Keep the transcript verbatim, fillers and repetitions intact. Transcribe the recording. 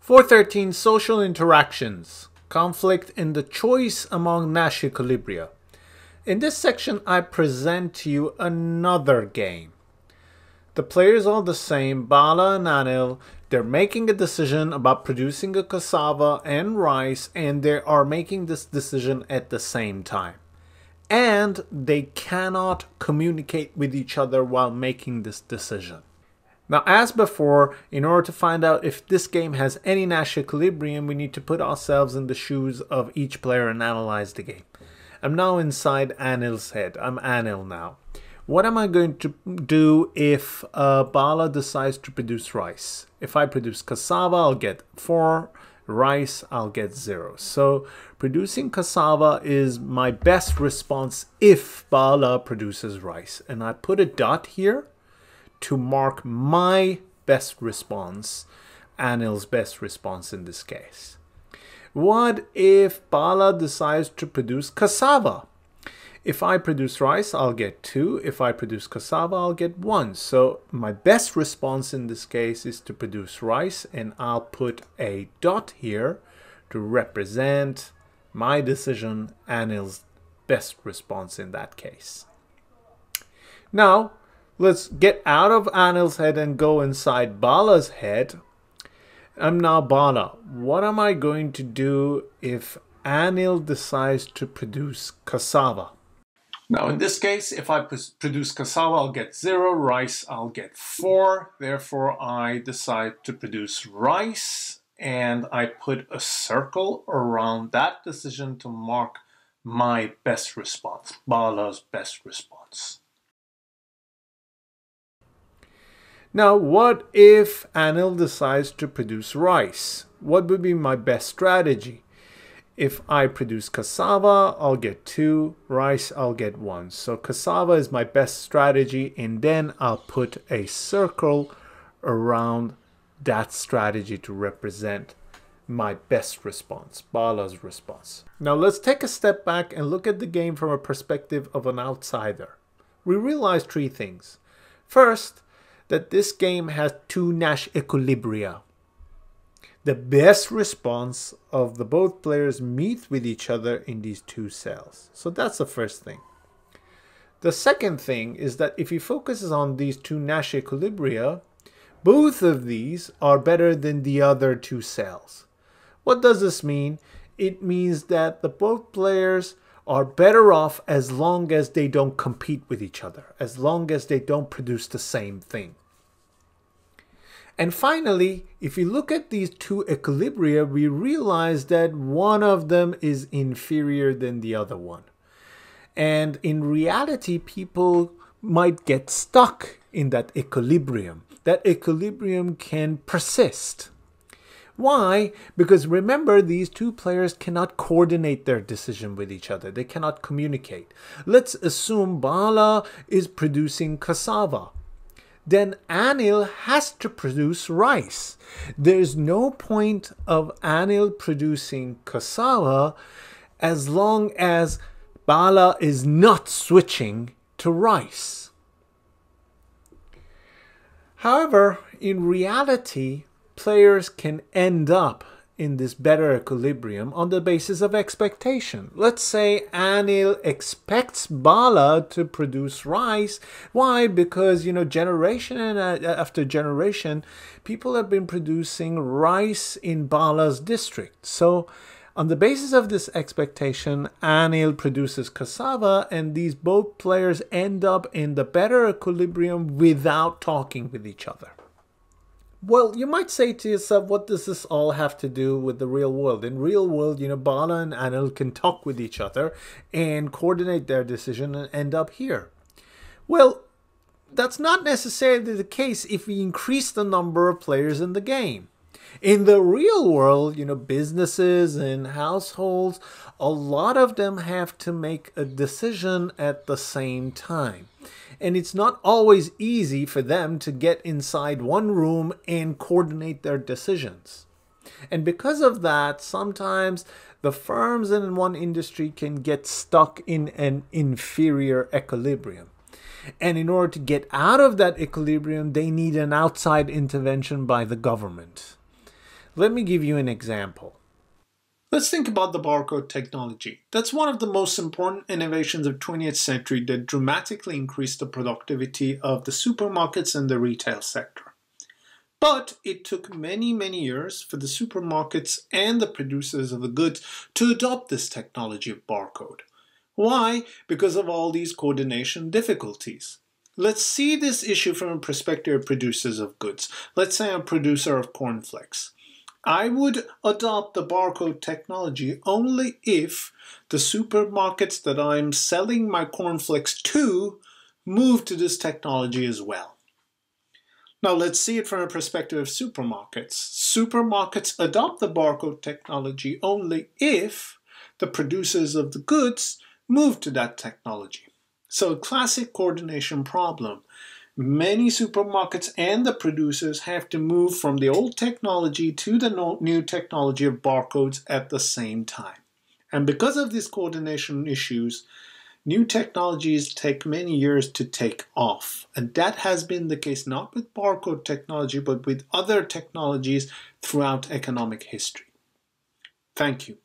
four thirteen Social Interactions. Conflict in the choice among Nash equilibria. In this section, I present to you another game. The players are the same, Bala and Anil. They're making a decision about producing a cassava and rice, and they are making this decision at the same time. And they cannot communicate with each other while making this decision. Now, as before, in order to find out if this game has any Nash equilibrium, we need to put ourselves in the shoes of each player and analyze the game. I'm now inside Anil's head. I'm Anil now. What am I going to do if uh, Bala decides to produce rice? If I produce cassava, I'll get four. Rice, I'll get zero. So producing cassava is my best response if Bala produces rice. And I put a dot here to mark my best response, Anil's best response in this case. What if Bala decides to produce cassava? If I produce rice, I'll get two. If I produce cassava, I'll get one. So my best response in this case is to produce rice, and I'll put a dot here to represent my decision, Anil's best response in that case. Now, let's get out of Anil's head and go inside Bala's head. I'm now Bala. What am I going to do if Anil decides to produce cassava? Now, in this case, if I produce cassava, I'll get zero. Rice, I'll get four. Therefore, I decide to produce rice, and I put a circle around that decision to mark my best response, Bala's best response. Now, what if Anil decides to produce rice? What would be my best strategy? If I produce cassava, I'll get two. Rice, I'll get one. So cassava is my best strategy, and then I'll put a circle around that strategy to represent my best response, Bala's response. Now let's take a step back and look at the game from a perspective of an outsider. We realize three things. First, that this game has two Nash equilibria. The best response of the both players meet with each other in these two cells. So that's the first thing. The second thing is that if he focuses on these two Nash equilibria, both of these are better than the other two cells. What does this mean? It means that the both players are better off as long as they don't compete with each other, as long as they don't produce the same thing. And finally, if you look at these two equilibria, we realize that one of them is inferior than the other one. And in reality, people might get stuck in that equilibrium. That equilibrium can persist. Why? Because remember, these two players cannot coordinate their decision with each other. They cannot communicate. Let's assume Bala is producing cassava. Then Anil has to produce rice. There's no point of Anil producing cassava as long as Bala is not switching to rice. However, in reality, players can end up in this better equilibrium on the basis of expectation. Let's say Anil expects Bala to produce rice. Why? Because, you know, generation after generation, people have been producing rice in Bala's district. So on the basis of this expectation, Anil produces cassava, and these both players end up in the better equilibrium without talking with each other. Well, you might say to yourself, what does this all have to do with the real world? In real world, you know, Bala and Anil can talk with each other and coordinate their decision and end up here. Well, that's not necessarily the case if we increase the number of players in the game. In the real world, you know, businesses and households, a lot of them have to make a decision at the same time. And it's not always easy for them to get inside one room and coordinate their decisions. And because of that, sometimes the firms in one industry can get stuck in an inferior equilibrium. And in order to get out of that equilibrium, they need an outside intervention by the government. Let me give you an example. Let's think about the barcode technology. That's one of the most important innovations of twentieth century that dramatically increased the productivity of the supermarkets and the retail sector. But it took many, many years for the supermarkets and the producers of the goods to adopt this technology of barcode. Why? Because of all these coordination difficulties. Let's see this issue from a perspective of producers of goods. Let's say I'm a producer of cornflakes. I would adopt the barcode technology only if the supermarkets that I'm selling my cornflakes to move to this technology as well. Now let's see it from a perspective of supermarkets. Supermarkets adopt the barcode technology only if the producers of the goods move to that technology. So a classic coordination problem. Many supermarkets and the producers have to move from the old technology to the new technology of barcodes at the same time. And because of these coordination issues, new technologies take many years to take off. And that has been the case not with barcode technology, but with other technologies throughout economic history. Thank you.